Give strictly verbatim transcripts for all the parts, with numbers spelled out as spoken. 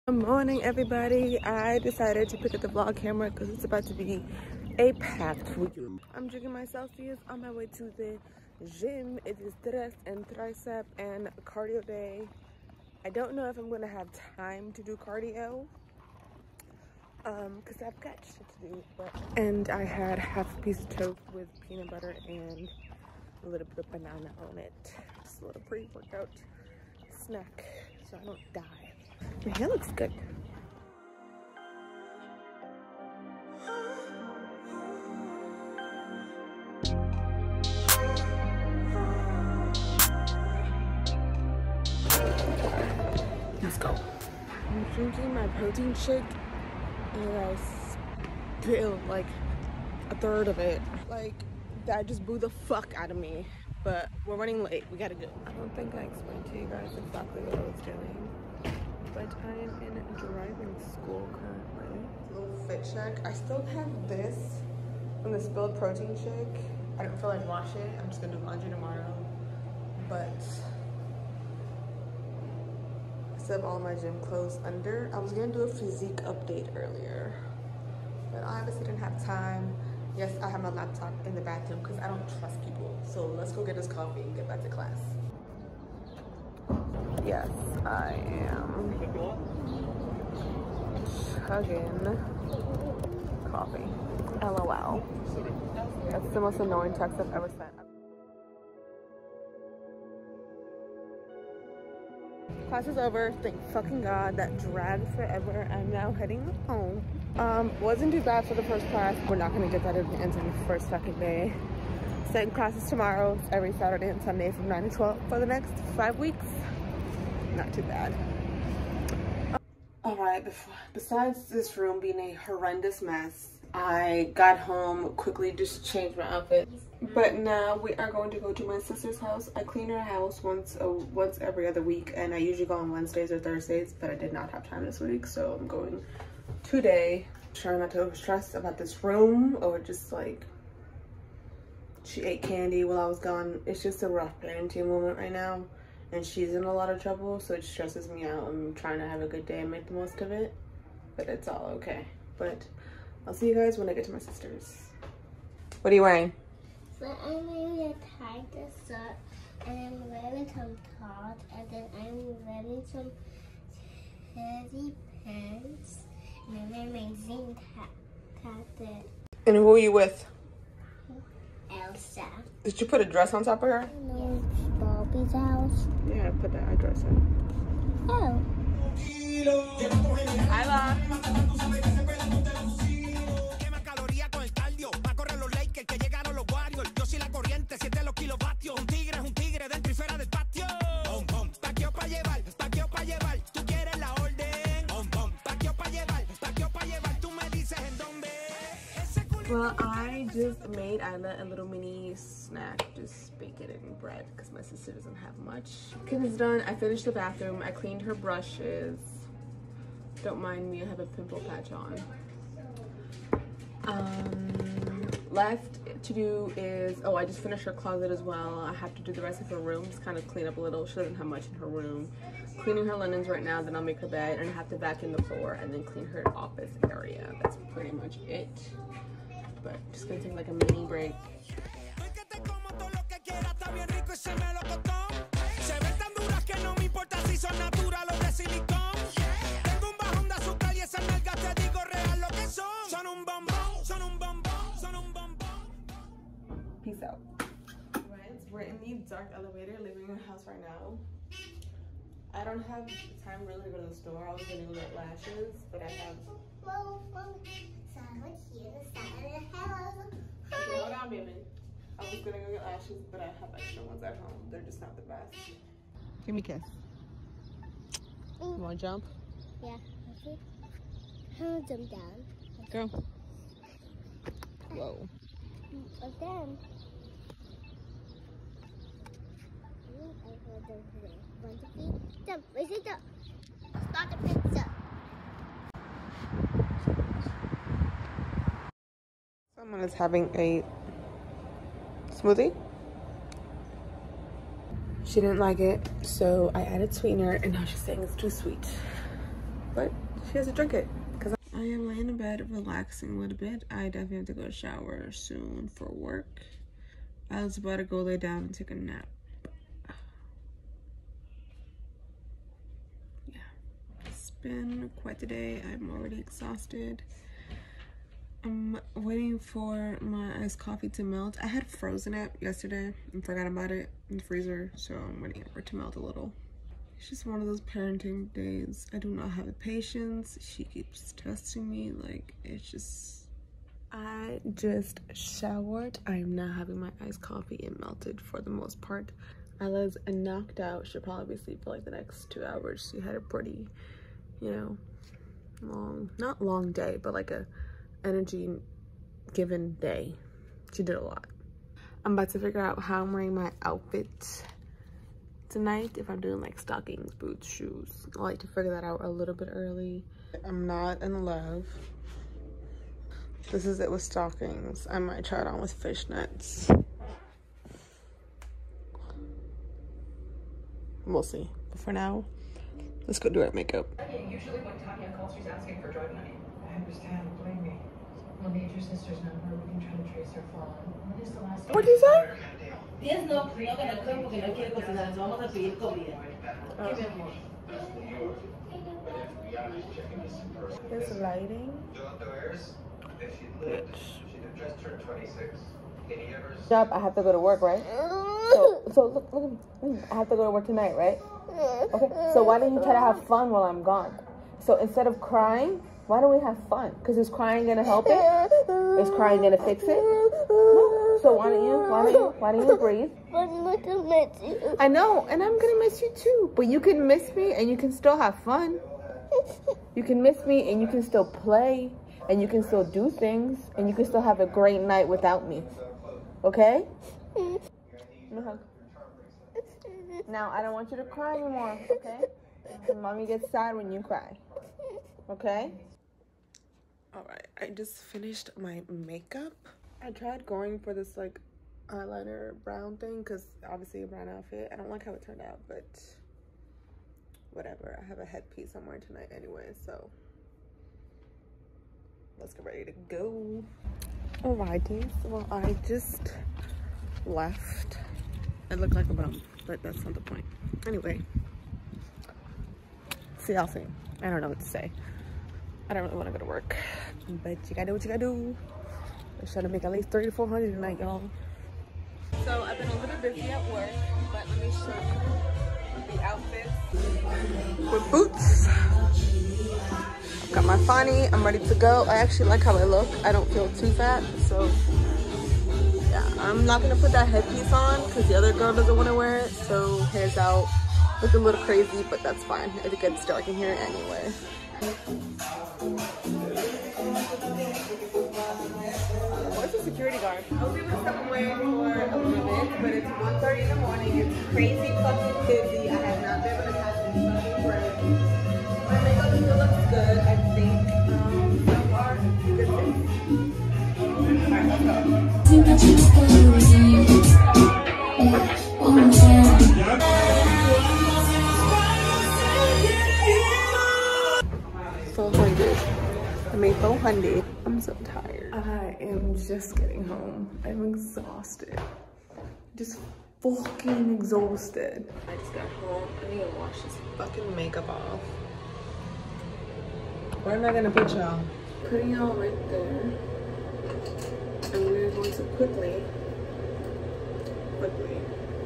Good morning, everybody. I decided to pick up the vlog camera because it's about to be a packed weekend. I'm drinking my Celsius on my way to the gym. It is tres and tricep and cardio day. I don't know if I'm going to have time to do cardio um because I've got shit to do. But and I had half a piece of toast with peanut butter and a little bit of banana on it. Just a little pre-workout snack so I don't die. My hair looks good. Let's go. I'm drinking my protein shake and I spilled like a third of it. Like, that just blew the fuck out of me. But we're running late. We gotta go. I don't think I explained to you guys exactly what I was doing. But I am in driving school currently. Little fit check. I still have this from the spilled protein shake. I don't feel like wash it. I'm just gonna do laundry tomorrow. But I still have all my gym clothes under. I was gonna do a physique update earlier, but I obviously didn't have time. Yes, I have my laptop in the bathroom because I don't trust people. So let's go get us coffee and get back to class. Yes, I am chugging coffee. LOL. That's the most annoying text I've ever sent. Class is over. Thank fucking God. That dragged forever. I'm now heading home. Um, wasn't too bad for the first class. We're not gonna get that at the end of the first fucking day. Second class is tomorrow. It's every Saturday and Sunday from nine to twelve for the next five weeks. Not too bad. All right, besides this room being a horrendous mess, I got home, quickly just changed my outfit. But now we are going to go to my sister's house. I clean her house once a, once every other week, and I usually go on Wednesdays or Thursdays, but I did not have time this week, so I'm going today. Trying not to stress about this room or just like she ate candy while I was gone. It's just a rough parenting moment right now. And she's in a lot of trouble, so it stresses me out. I'm trying to have a good day and make the most of it, but it's all okay. But I'll see you guys when I get to my sister's. What are you wearing? So I'm wearing a tiger shirt, and I'm wearing some top, and then I'm wearing some heavy pants, and I'm wearing zinc hat. And who are you with? Elsa. Did you put a dress on top of her? No, Bobby's house. Yeah, I put that dress in. Oh. Hi, Well, I just made Isla a little mini snack, just bacon and bread, because my sister doesn't have much. Kitchen's done. I finished the bathroom. I cleaned her brushes. Don't mind me, I have a pimple patch on. Um, left to do is, oh, I just finished her closet as well. I have to do the rest of her room, just kind of clean up a little. She doesn't have much in her room. Cleaning her linens right now, then I'll make her bed, and I have to vacuum the floor and then clean her office area. That's pretty much it. But just gonna take like a mini break. Peace out. Right, we're in the dark elevator living in the house right now. I don't have time really to go to the store. I was gonna go get lashes, but I have. Okay, hold on, baby. I was gonna go get lashes, but I have extra ones at home. They're just not the best. Give me a kiss. You wanna jump? Yeah. Okay. I'll jump down. Go. Whoa. Again. One, two, three. Jump. Raise it up. Start the pizza. Someone is having a smoothie. She didn't like it, so I added sweetener, and now she's saying it's too sweet. but she has to drink it. Cause I am laying in bed relaxing a little bit. I definitely have to go shower soon for work. I was about to go lay down and take a nap. Yeah, it's been quite the day. I'm already exhausted. I'm waiting for my iced coffee to melt. I had frozen it yesterday and forgot about it in the freezer, so I'm waiting for it to melt a little. It's just one of those parenting days. I do not have the patience. She keeps testing me. Like, it's just... I just showered. I'm not having my iced coffee. It melted for the most part. Ella's knocked out. She'll probably be asleep for like the next two hours. She had a pretty, you know, long, not long day, but like a energy given day. She did a lot. I'm about to figure out how I'm wearing my outfit tonight, if I'm doing like stockings, boots, shoes. I like to figure that out a little bit early. I'm not in love. This is it with stockings. I might try it on with fishnets. We'll see. But for now, let's go do our makeup. Usually when Tanya calls, she's asking for joy money. I understand. Blame me. We'll need your sister's number. We can try to trace her phone. When is the last time? What did you say? Yes, no, no que no creo porque no quiere cocinar, entonces vamos a pedir comida. ¿Qué mi amor? This lighting. Bitch. Job, I have to go to work, right? So, so look, look at me. Look at me. I have to go to work tonight, right? Okay. So why don't you try to have fun while I'm gone? So instead of crying, why don't we have fun? Because is crying gonna help it? Is crying gonna fix it? No. So why don't you? Why don't you? Why don't you breathe? I'm not gonna miss you. I know, and I'm gonna miss you too. But you can miss me, and you can still have fun. You can miss me, and you can still play, and you can still do things, and you can still have a great night without me. Okay? No. Now I don't want you to cry anymore. Okay? And mommy gets sad when you cry. Okay? All right. I just finished my makeup. I tried going for this like eyeliner brown thing because obviously a brown outfit. I don't like how it turned out, but whatever. I have a headpiece I'm wearing tonight anyway, so let's get ready to go. Alrighty, well I just left. I look like a bum, but that's not the point. Anyway, see y'all soon. I don't know what to say. I don't really want to go to work, but you gotta do what you gotta do. I'm trying to make at least three to four hundred tonight, y'all. So I've been a little busy at work, but let me show you the outfits with boots. I've got my fanny. I'm ready to go. I actually like how I look. I don't feel too fat, so yeah. I'm not gonna put that headpiece on because the other girl doesn't want to wear it. So hair's out, look a little crazy, but that's fine. It gets dark in here anyway. Where's the security guard? I was able to step away for a little bit, but it's one thirty in the morning. It's crazy fucking busy. I have not been able to catch any fucking break. My makeup still looks good, I think. Um, so far, good things. Alright, let's go. four hundred. I made four hundred. I'm so tired. I am just getting home. I'm exhausted. Just fucking exhausted. I just got home. I need to wash this fucking makeup off. Where am I gonna put y'all? Putting y'all right there. And we're going to quickly, quickly.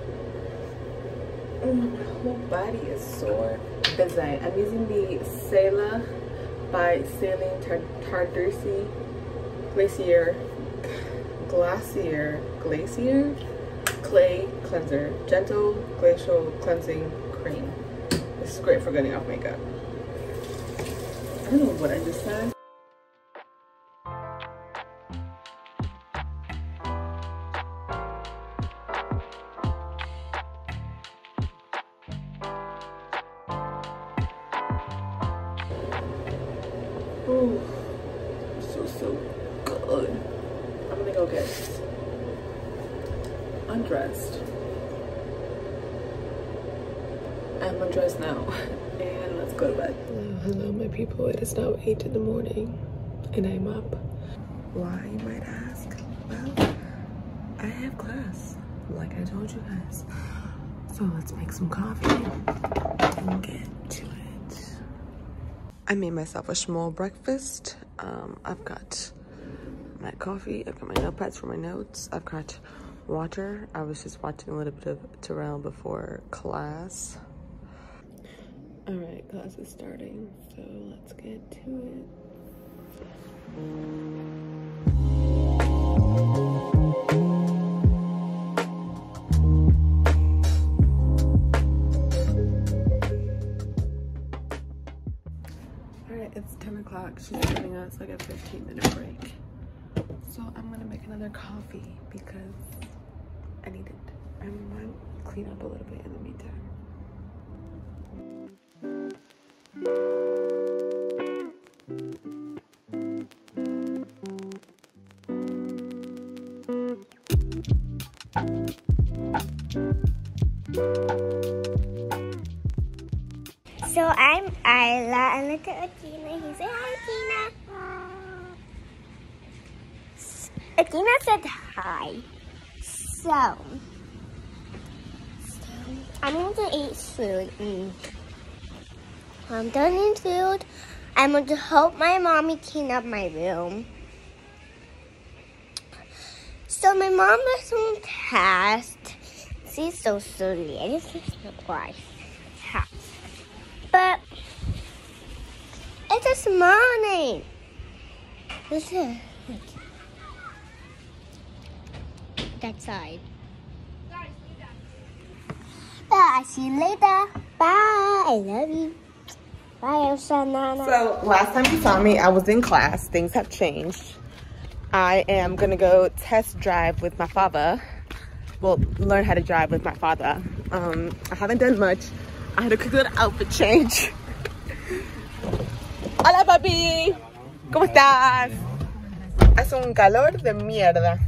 Oh, my whole body is sore. Busy. I'm using the Sela by Saline Tar Tardirsi Glacier Glacier Glacier Clay Cleanser. Gentle Glacial Cleansing Cream. This is great for getting off makeup. I don't know what I just said. Ooh, so, so good. I'm gonna go get undressed. I'm undressed now. and let's go to bed. Hello, hello, my people. It is now eight in the morning, and I'm up. Why, you might ask? Well, I have class, like I told you guys. So let's make some coffee and get to it. I made myself a small breakfast. Um, I've got my coffee, I've got my notepads for my notes, I've got water. I was just watching a little bit of Terrell before class. All right, class is starting, so let's get to it. All right, it's ten o'clock. She's giving us like a fifteen minute break. So I'm gonna make another coffee because I need it. I'm gonna clean up a little bit in the meantime. So I'm Isla, and look at Athena. He said hi, Athena. Athena said hi. So, so I'm going to eat food. Mm. I'm done eating food. I'm going to help my mommy clean up my room. So my mom was on task. She's so silly. I just don't know why. But it's this morning. Listen. That side. I'll see you later. Bye. I love you. Bye, Elsa. Nana. So last time you saw me, I was in class. Things have changed. I am gonna go test drive with my father. Well, learn how to drive with my father. Um, I haven't done much. I had a quick little outfit change. Hola, papi. ¿Cómo estás? Hace un calor de mierda.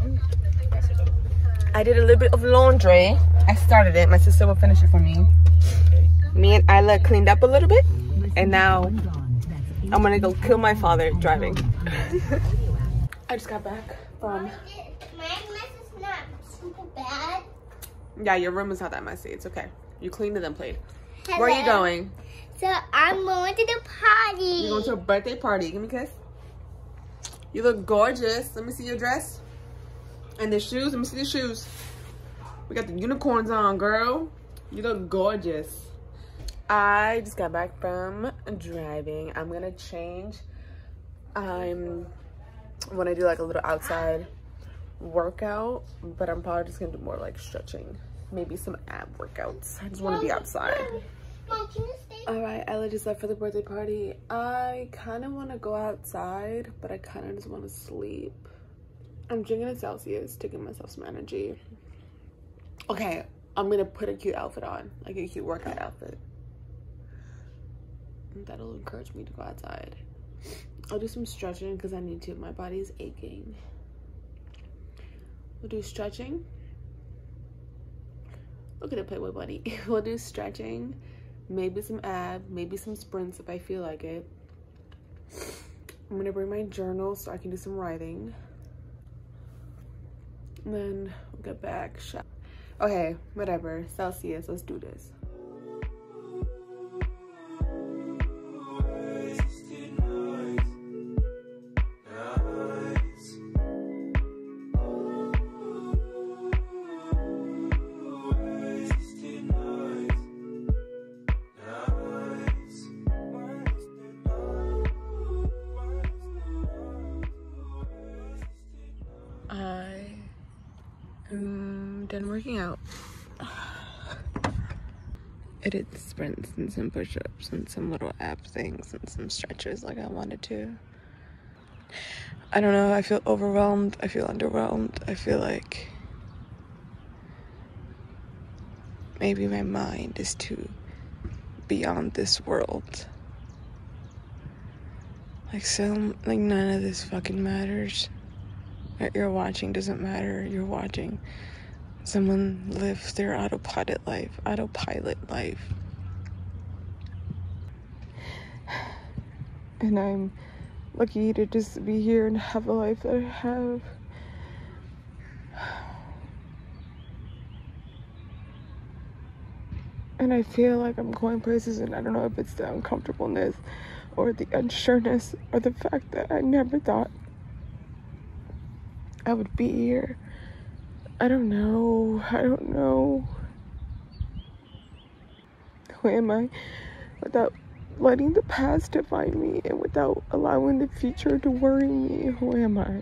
I did a little bit of laundry. I started it. My sister will finish it for me. Me and Isla cleaned up a little bit, and now I'm gonna go kill my father driving. I just got back from. My mess is not super bad. Yeah, your room is not that messy. It's okay. You cleaned it and played. Hello. Where are you going? So I'm going to the party. You're going to a birthday party. Give me a kiss. You look gorgeous. Let me see your dress. And the shoes. Let me see the shoes. We got the unicorns on, girl. You look gorgeous. I just got back from driving. I'm gonna change. I'm when I do like a little outside workout, but I'm probably just gonna do more like stretching, maybe some ab workouts. I just want to be outside. Mom, can you stay? All right, Ella just left for the birthday party. I kind of want to go outside, but I kind of just want to sleep. I'm drinking a Celsius to give myself some energy. Okay, I'm gonna put a cute outfit on, like a cute workout outfit. That'll encourage me to go outside. I'll do some stretching because I need to. My body's aching. We'll do stretching. Look at it, Playboy Bunny. We'll do stretching, maybe some ab, maybe some sprints if I feel like it. I'm gonna bring my journal so I can do some writing. And then we'll get back. Shop. Okay, whatever. Celsius, let's do this. I am done working out. I did sprints and some push-ups and some little ab things and some stretches like I wanted to. I don't know, I feel overwhelmed, I feel underwhelmed, I feel like maybe my mind is too beyond this world. Like so, like none of this fucking matters. What you're watching doesn't matter. You're watching someone live their autopilot life, autopilot life. and I'm lucky to just be here and have the life that I have. And I feel like I'm going places, and I don't know if it's the uncomfortableness or the unsureness or the fact that I never thought I would be here. I don't know. I don't know. Who am I without letting the past define me, and without allowing the future to worry me? Who am I?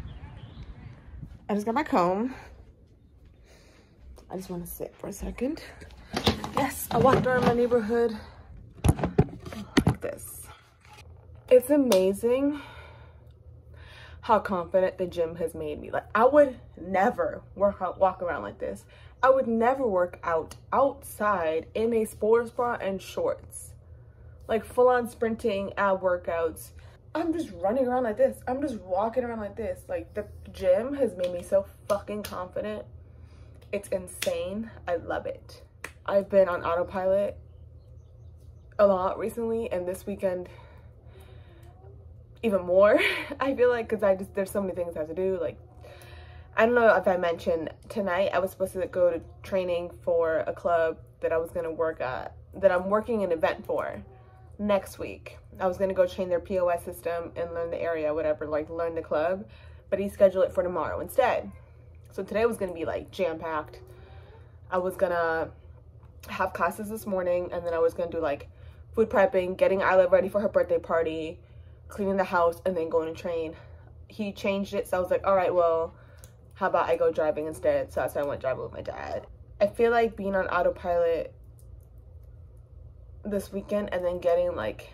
I just got my comb. I just want to sit for a second. Yes, I walked around my neighborhood like this. It's amazing how confident the gym has made me. Like, I would never work out, walk around like this. I would never work out outside in a sports bra and shorts. Like full-on sprinting ab workouts. I'm just running around like this. I'm just walking around like this. Like, the gym has made me so fucking confident. It's insane. I love it. I've been on autopilot a lot recently, and this weekend even more. I feel like, because I just, there's so many things I have to do. Like, I don't know if I mentioned, tonight I was supposed to go to training for a club that I was going to work at, that I'm working an event for next week. I was going to go train their P O S system and learn the area, whatever, like learn the club, but he scheduled it for tomorrow instead. So today was going to be like jam-packed. I was going to have classes this morning, and then I was going to do like food prepping, getting Isla ready for her birthday party, cleaning the house, and then going to train. He changed it, so I was like, all right, well, how about I go driving instead? So that's why I went driving with my dad. I feel like being on autopilot this weekend, and then getting like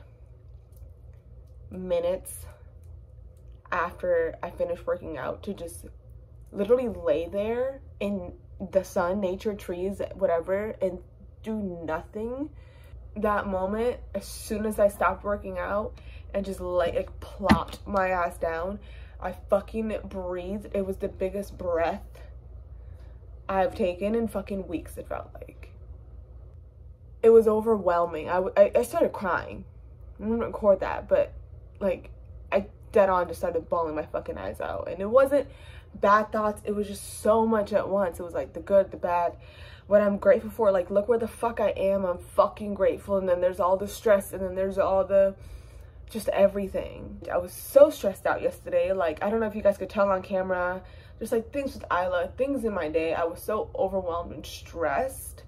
minutes after I finished working out to just literally lay there in the sun, nature, trees, whatever, and do nothing. That moment, as soon as I stopped working out and just like, like plopped my ass down, I fucking breathed. It was the biggest breath I've taken in fucking weeks, it felt like. It was overwhelming. I, I, I started crying. I'm gonna record that, but like, I dead on just started bawling my fucking eyes out. And it wasn't bad thoughts, it was just so much at once. It was like the good, the bad, what I'm grateful for. Like, look where the fuck I am, I'm fucking grateful. And then there's all the stress, and then there's all the just everything. I was so stressed out yesterday. Like, I don't know if you guys could tell on camera, just like things with Isla, things in my day. I was so overwhelmed and stressed.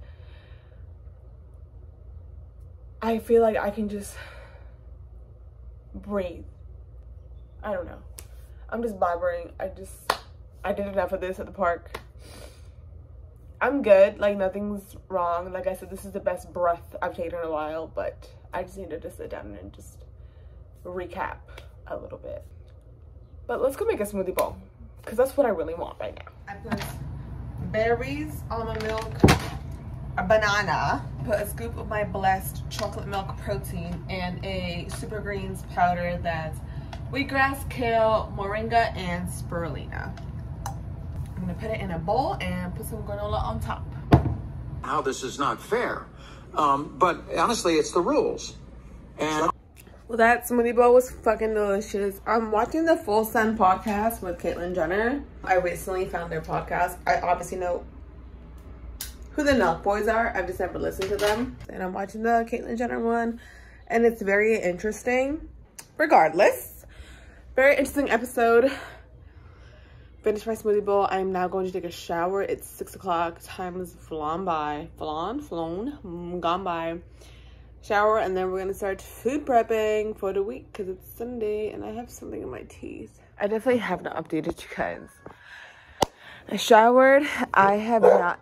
I feel like I can just breathe. I don't know. I'm just vibrating. I just, I did enough of this at the park. I'm good. Like, nothing's wrong. Like I said, this is the best breath I've taken in a while, but I just needed to sit down and just recap a little bit. But let's go make a smoothie bowl, because that's what I really want right now. I put berries, almond milk, a banana, put a scoop of my blessed chocolate milk protein, and a super greens powder that's wheatgrass, kale, moringa, and spirulina. I'm gonna put it in a bowl and put some granola on top. How this is not fair, um, but honestly, it's the rules. And well, that smoothie bowl was fucking delicious. I'm watching the Full Sun podcast with Caitlyn Jenner. I recently found their podcast. I obviously know who the Nelk Boys are. I've just never listened to them. And I'm watching the Caitlyn Jenner one, and it's very interesting. Regardless, very interesting episode. Finished my smoothie bowl. I'm now going to take a shower. It's six o'clock. Time is flown by. Flown? Flown? Gone by. Shower, and then we're gonna start food prepping for the week because it's Sunday and I have something in my teeth. I definitely haven't updated you guys. I showered. I have not.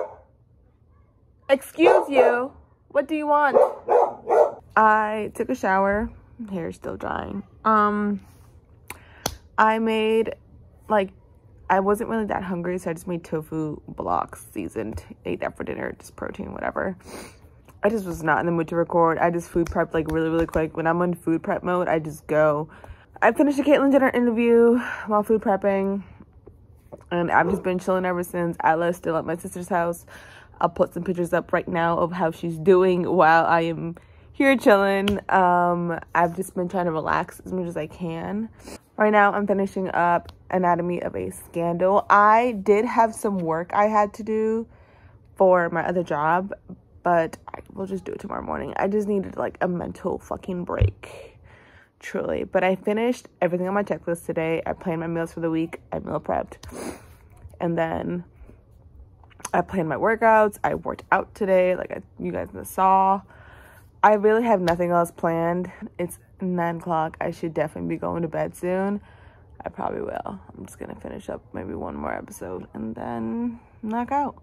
Excuse you. What do you want? I took a shower. Hair's still drying. Um, I made, like, I wasn't really that hungry, so I just made tofu blocks, seasoned. Ate that for dinner, just protein, whatever. I just was not in the mood to record. I just food prepped like really, really quick. When I'm on food prep mode, I just go. I finished a Caitlyn Jenner interview while food prepping, and I've just been chilling ever since. Isla's still at my sister's house. I'll put some pictures up right now of how she's doing while I am here chilling. Um, I've just been trying to relax as much as I can. Right now, I'm finishing up Anatomy of a Scandal. I did have some work I had to do for my other job, but I will just do it tomorrow morning. I just needed like a mental fucking break, truly. But I finished everything on my checklist today. I planned my meals for the week. I meal prepped. And then I planned my workouts. I worked out today, like I, you guys saw. I really have nothing else planned. It's nine o'clock. I should definitely be going to bed soon. I probably will. I'm just gonna finish up maybe one more episode and then knock out.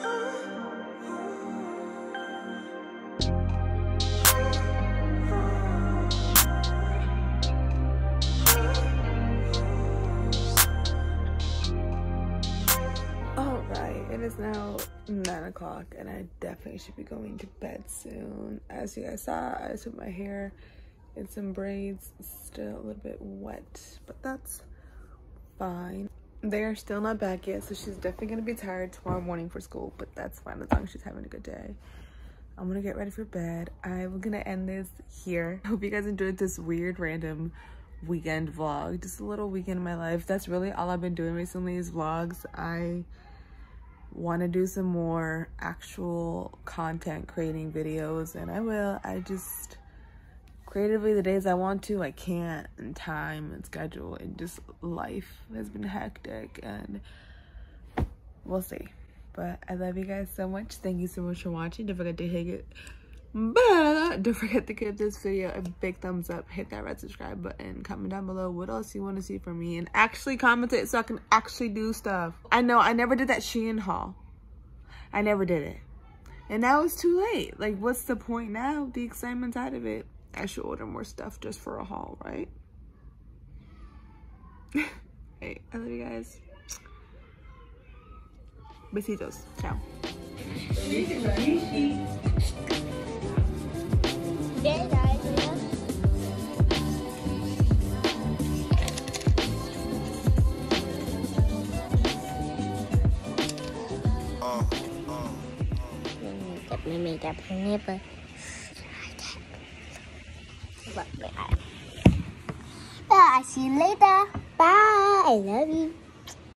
It is now nine o'clock and I definitely should be going to bed soon. As you guys saw, I just put my hair in some braids. It's still a little bit wet, but that's fine. They are still not back yet, so she's definitely gonna be tired tomorrow morning for school, but that's fine as long as she's having a good day. I'm gonna get ready for bed. I'm gonna end this here. I hope you guys enjoyed this weird random weekend vlog. Just a little weekend in my life. That's really all I've been doing recently is vlogs. I want to do some more actual content creating videos, and I will. I just creatively, the days I want to, I can't, and time and schedule and just life has been hectic, and we'll see. But I love you guys so much. Thank you so much for watching. Don't forget to hit it but don't forget to give this video a big thumbs up, hit that red subscribe button, comment down below what else you want to see from me, and actually comment it so I can actually do stuff. I know I never did that Shein haul. I never did it, and now it's too late. Like, what's the point now? The excitement's out of it. I should order more stuff just for a haul, right? Hey, I love you guys. Besitos. Ciao. Mimi got nipple. I'll see you later. Bye. I love you.